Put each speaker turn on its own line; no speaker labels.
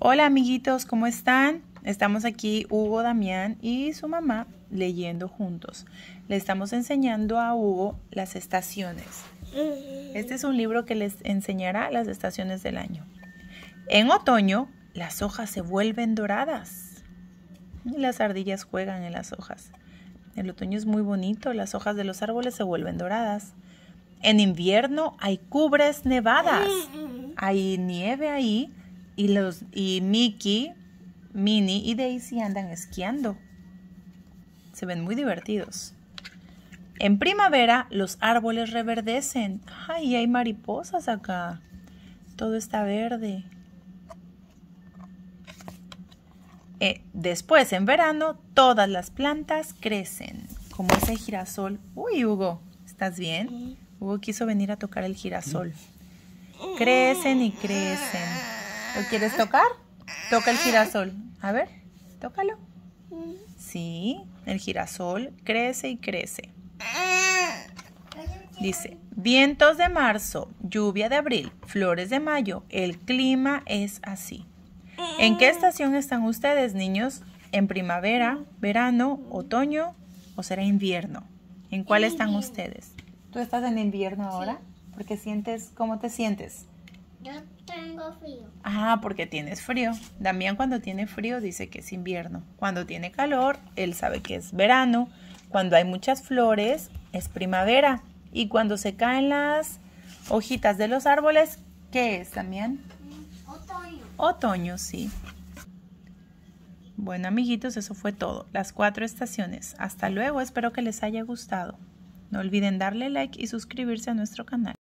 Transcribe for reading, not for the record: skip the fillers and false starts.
Hola amiguitos, ¿cómo están? Estamos aquí Hugo, Damián y su mamá leyendo juntos. Le estamos enseñando a Hugo las estaciones. Este es un libro que les enseñará las estaciones del año. En otoño, las hojas se vuelven doradas. Y las ardillas juegan en las hojas. El otoño es muy bonito, las hojas de los árboles se vuelven doradas. En invierno hay cubres nevadas. Hay nieve ahí y Mickey, Minnie y Daisy andan esquiando. Se ven muy divertidos. En primavera los árboles reverdecen. Ay, hay mariposas acá. Todo está verde. Después, en verano, todas las plantas crecen. Como ese girasol. Uy, Hugo, ¿estás bien? Hugo quiso venir a tocar el girasol. Crecen y crecen. ¿Lo quieres tocar? Toca el girasol. A ver, tócalo. Sí, el girasol crece y crece. Dice, vientos de marzo, lluvia de abril, flores de mayo, el clima es así. ¿En qué estación están ustedes, niños? ¿En primavera, verano, otoño o será invierno? ¿En cuál están ustedes? ¿Tú estás en invierno ahora? Porque ¿cómo te sientes?
Yo tengo frío.
Ah, porque tienes frío. Damián cuando tiene frío dice que es invierno. Cuando tiene calor, él sabe que es verano. Cuando hay muchas flores, es primavera. Y cuando se caen las hojitas de los árboles, ¿qué es, Damián?
Otoño.
Otoño, sí. Bueno, amiguitos, eso fue todo. Las 4 estaciones. Hasta luego, espero que les haya gustado. No olviden darle like y suscribirse a nuestro canal.